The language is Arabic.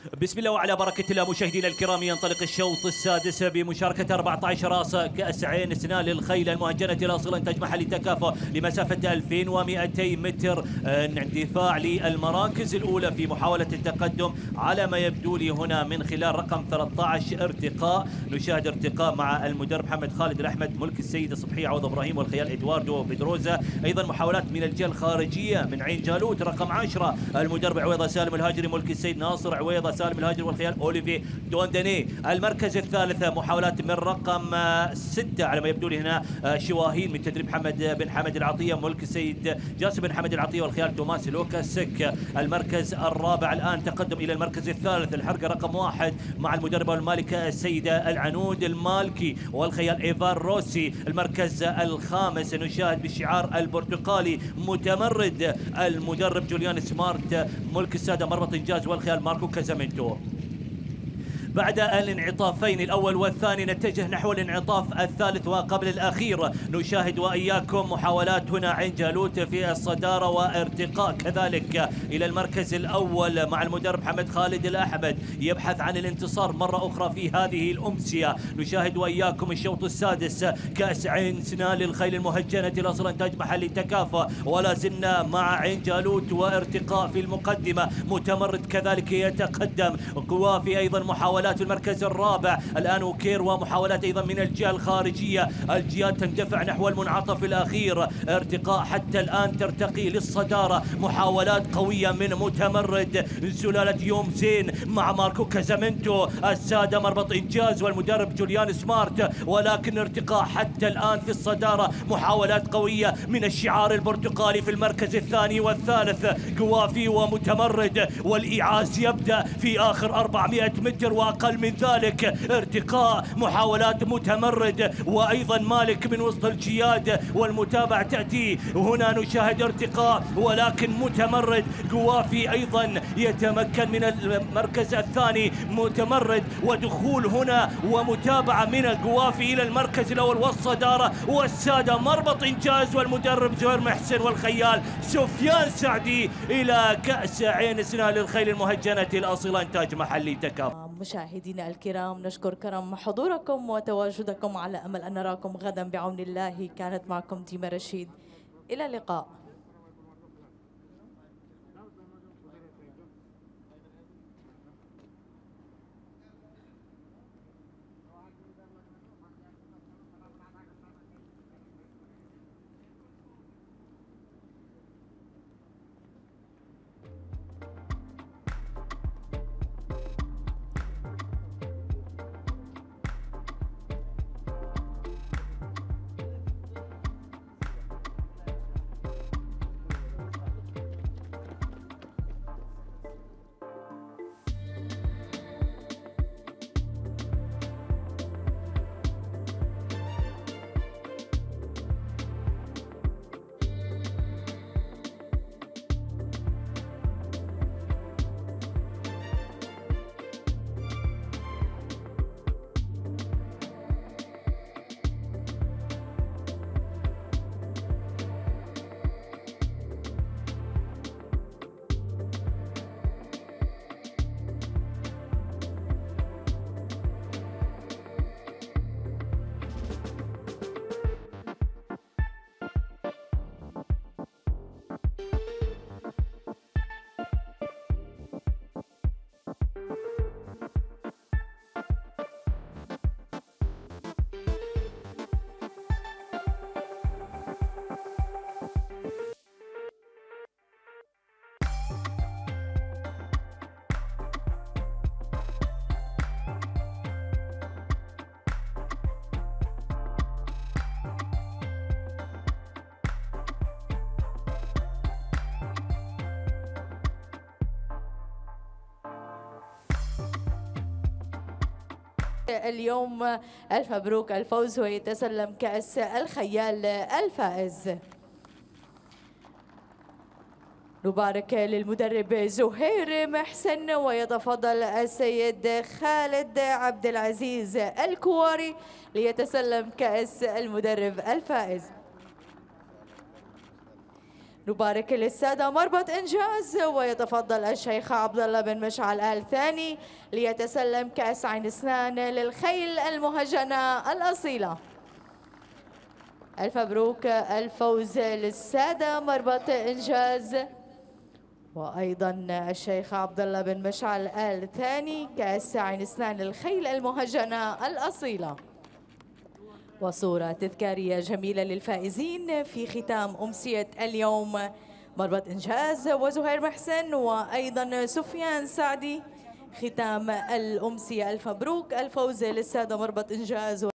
بسم الله وعلى بركة الله مشاهدينا الكرام، ينطلق الشوط السادس بمشاركة 14 راس كأس عين سنان للخيل المهجنة الأصيلة إنتاج محلي تكافؤ لمسافة 2200 متر. اندفاع للمراكز الأولى في محاولة التقدم على ما يبدو لي هنا من خلال رقم 13 ارتقاء. نشاهد ارتقاء مع المدرب محمد خالد الأحمد، ملك السيد صبحي عوض إبراهيم والخيال إدواردو بيدروزا. أيضا محاولات من الجهة الخارجية من عين جالوت رقم 10 المدرب عويضة سالم الهاجري، ملك السيد ناصر عويضة سالم الهاجري والخيال أوليفي دوندني. المركز الثالث محاولات من رقم 6 على ما يبدو لي هنا شواهين من تدريب حمد بن حمد العطية، ملك السيد جاسم بن حمد العطية والخيال توماس لوكاسك. المركز الرابع الآن تقدم إلى المركز الثالث، الحرقة رقم 1 مع المدربة المالكة السيدة العنود المالكي والخيال إيفان روسي. المركز الخامس نشاهد بالشعار البرتقالي متمرد المدرب جوليان سمارت، ملك السادة مربط إنجاز والخيال ماركو كازامينتو. بعد الانعطافين الأول والثاني نتجه نحو الانعطاف الثالث وقبل الأخير. نشاهد وإياكم محاولات هنا عين جالوت في الصدارة وارتقاء كذلك إلى المركز الأول مع المدرب محمد خالد الأحمد، يبحث عن الانتصار مرة أخرى في هذه الأمسية. نشاهد وإياكم الشوط السادس كأس عين سنان للخيل المهجنة الأصل إنتاج محلي تكافؤ، ولا زلنا مع عين جالوت وارتقاء في المقدمة، متمرد كذلك يتقدم، قوافي أيضا محاولات في المركز الرابع الآن وكير، ومحاولات أيضا من الجهة الخارجية. الجهات تندفع نحو المنعطف الأخير، ارتقاء حتى الآن ترتقي للصدارة، محاولات قوية من متمرد سلالة يوم زين مع ماركو كازامينتو، السادة مربط إنجاز والمدرب جوليان سمارت، ولكن ارتقاء حتى الآن في الصدارة، محاولات قوية من الشعار البرتقالي في المركز الثاني والثالث، قوافي ومتمرد، والإيعاز يبدأ في آخر 400 متر وأقل من ذلك. ارتقاء، محاولات متمرد وأيضا مالك من وسط الجياد، والمتابعة تأتي هنا. نشاهد ارتقاء ولكن متمرد، قوافي أيضا يتمكن من المركز الثاني، متمرد ودخول هنا ومتابعة من القوافي إلى المركز الأول والصدارة، والسادة مربط إنجاز والمدرب زهير محسن والخيال سفيان سعدي إلى كأس عين سنان للخيل المهجنة الأصيلة إنتاج محلي تكافؤ. مشاهدينا الكرام، نشكر كرم حضوركم وتواجدكم، على أمل أن نراكم غدا بعون الله. كانت معكم ديما رشيد، إلى اللقاء. اليوم ألف مبروك الفوز، ويتسلم كأس الخيال الفائز. نبارك للمدرب زهير محسن، ويتفضل السيد خالد عبد العزيز الكواري ليتسلم كأس المدرب الفائز. نبارك للسادة مربط إنجاز، ويتفضل الشيخ عبد الله بن مشعل آل ثاني ليتسلم كأس عين سنان للخيل المهجنة الأصيلة. ألف مبروك الفوز للسادة مربط إنجاز، وأيضا الشيخ عبد الله بن مشعل آل ثاني كأس عين سنان للخيل المهجنة الأصيلة. وصورة تذكارية جميلة للفائزين في ختام أمسية اليوم، مربط إنجاز وزهير محسن وأيضا سفيان سعدي. ختام الأمسية، ألف مبروك الفوز للسادة مربط إنجاز.